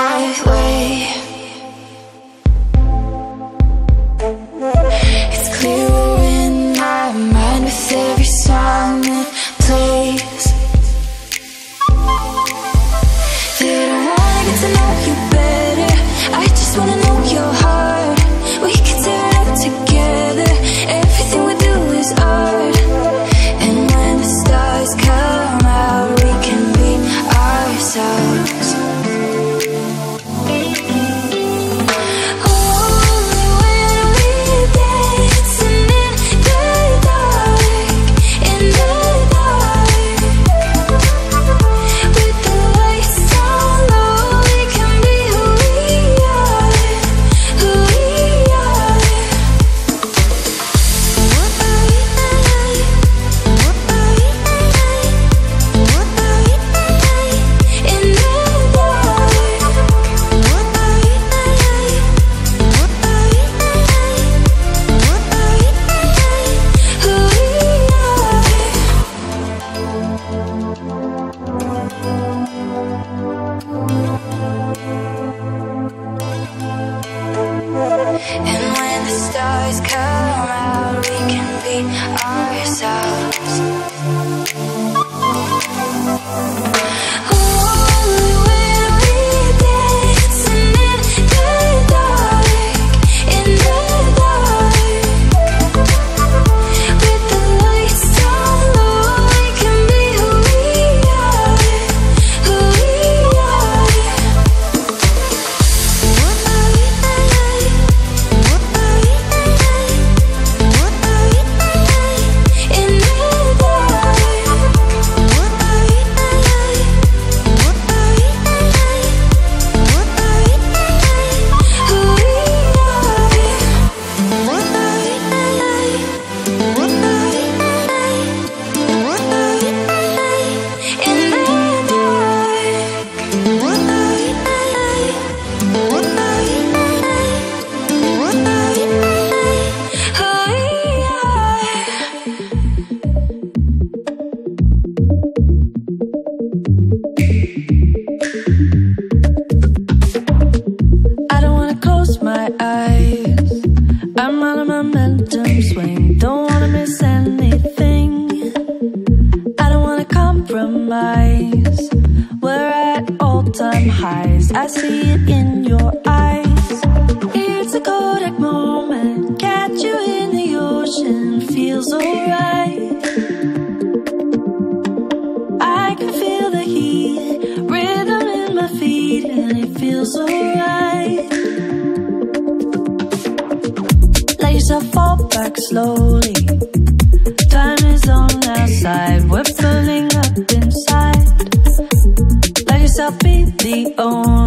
my way. It's clearer in my mind with every song that plays, that I wanna get to know you better. I just wanna know your heart. We can tear it up together. Everything we do is art. And when the stars come out, we can be ourselves. And when the stars come out, we can be ourselves. My eyes, I'm on a momentum swing. Don't wanna miss anything. I don't wanna compromise. We're at all-time highs. I see it in your eyes. It's a Kodak moment. Catch you in the ocean. Feels alright. I can feel the heat, rhythm in my feet, and it feels alright. Let yourself fall back slowly. Time is on our side. We're filling up inside. Let yourself be the only